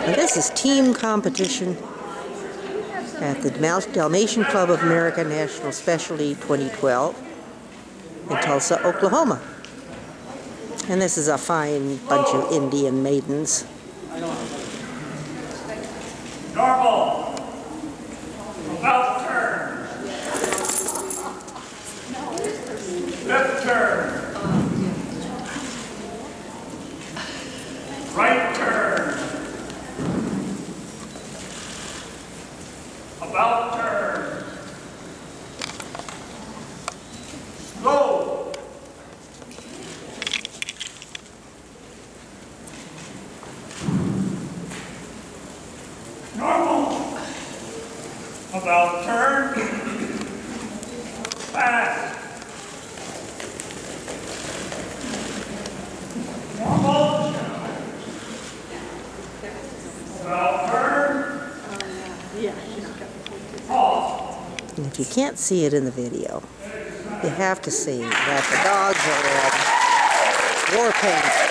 Now this is team competition at the Dalmatian Club of America National Specialty 2012 in Tulsa, Oklahoma. And this is a fine bunch of Indian maidens. Normal. About to turn. Left turn. Right turn. About turn. Slow. Normal. About turn. Fast. Normal. About turn. Pause. And if you can't see it in the video, you have to see that the dogs are in war paint.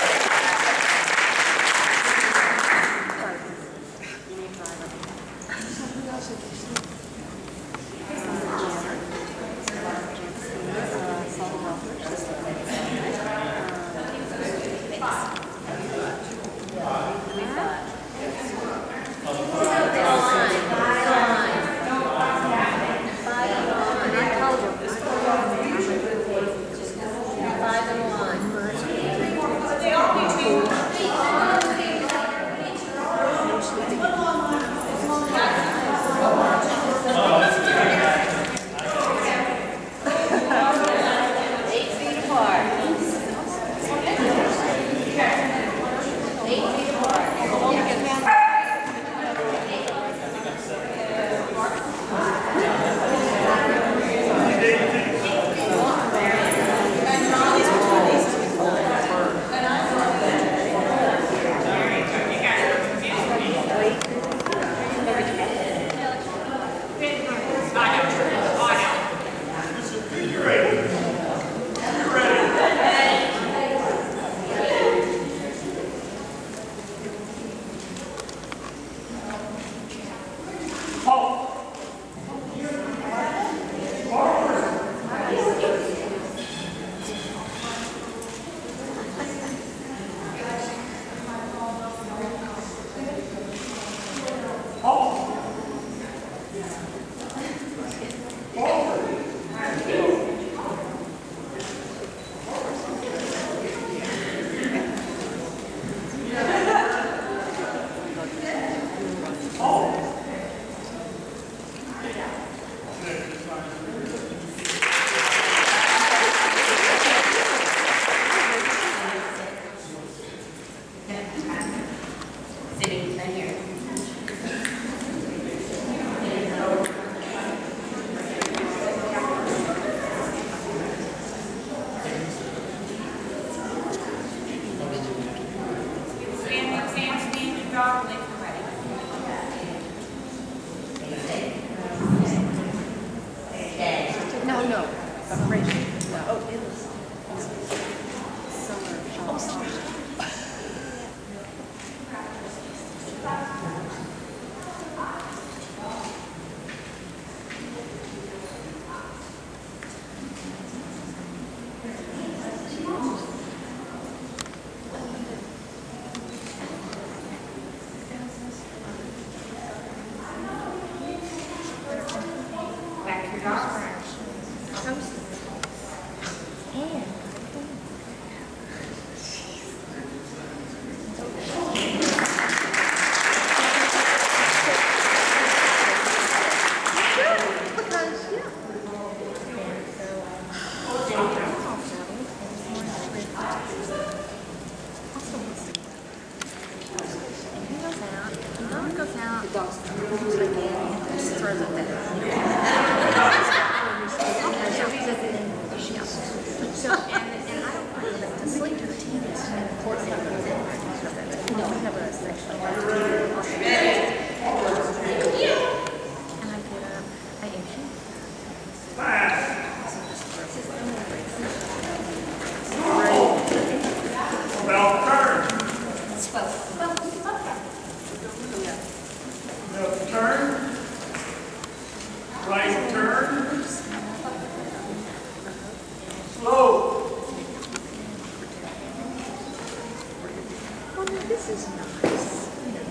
This is nice.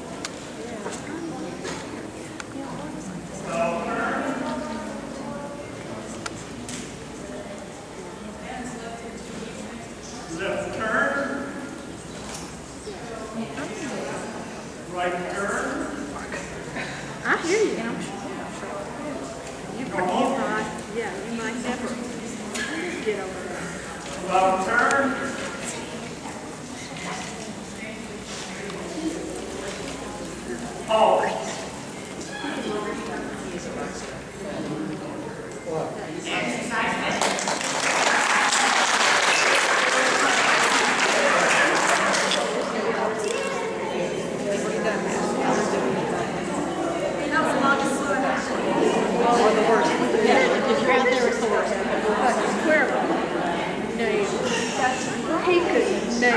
Left turn. Right turn. I hear you. You might, yeah, you might never get over that. Left turn. Halt. If you're out there, it's the worst. But square one, no. He could no.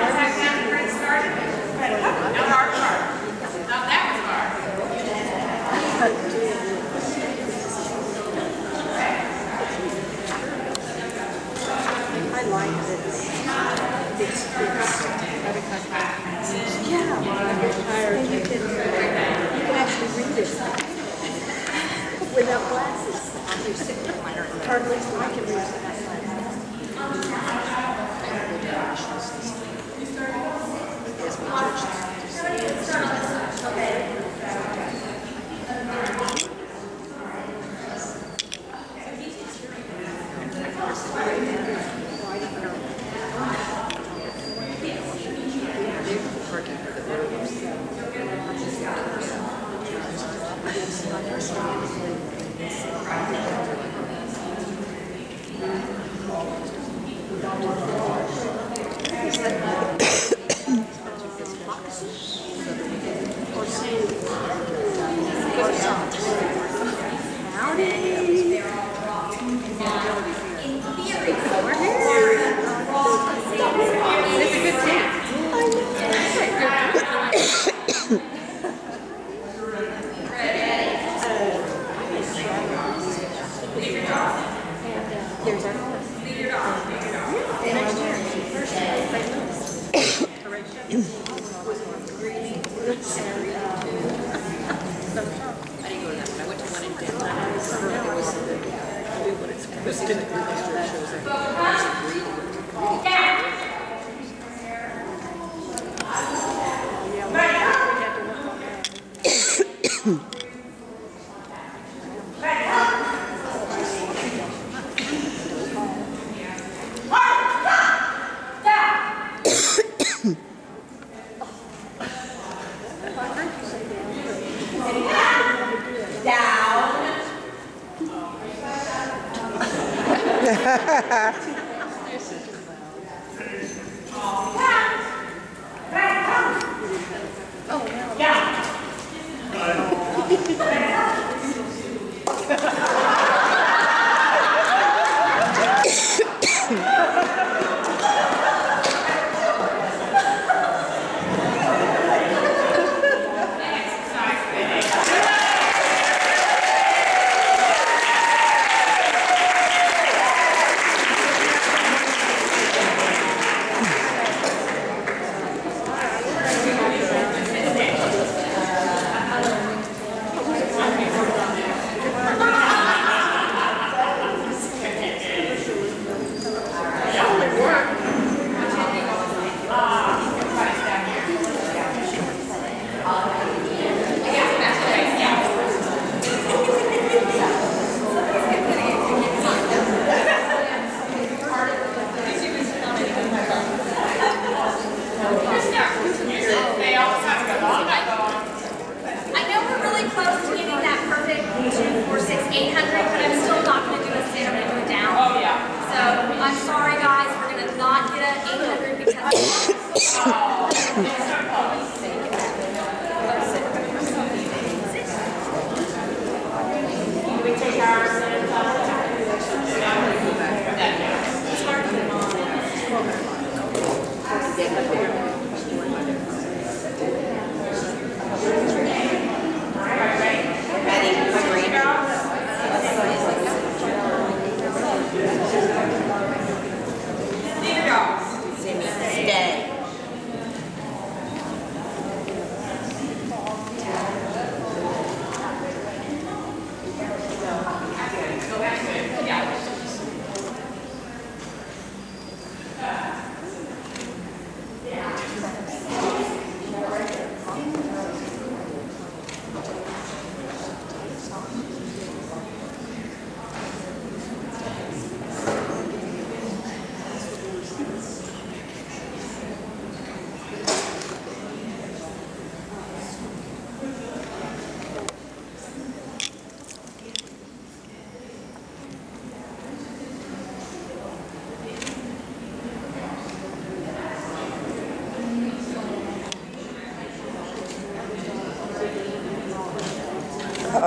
I like this. It's yeah. And you can actually read it without glasses. Or at least I can read it without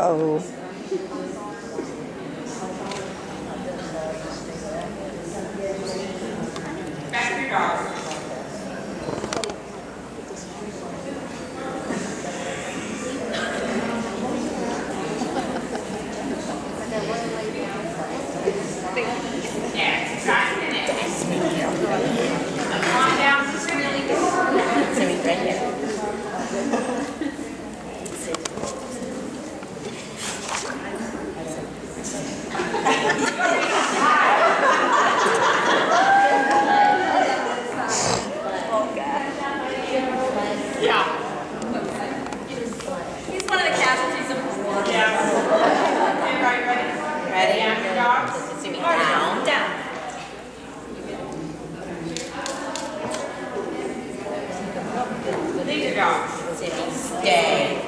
Uh-oh. Back to your dog. Yeah, try it. Come on down, just really good. Simi, right here. Yeah. He's one of the casualties of war. Yeah. Everybody ready? Ready? Down your dogs. Simi, down. Down. Leave your dogs. Simi, stay.